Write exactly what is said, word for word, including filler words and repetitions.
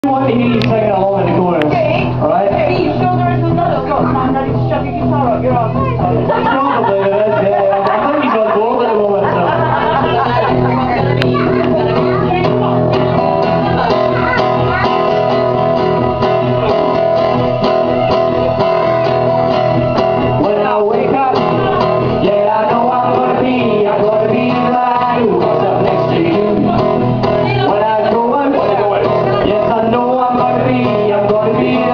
want to hear you singing along in the chorus. Okay. Alright? Okay, you sure there isn't another got time ready to shove your guitar up your ass? Probably there is, yeah. I think he's on board at the moment, so. When I wake up, yeah, I know I'm gonna be, I'm gonna be the guy who wakes up next to you. When I go out, yes, I know I'm gonna be, I'm gonna be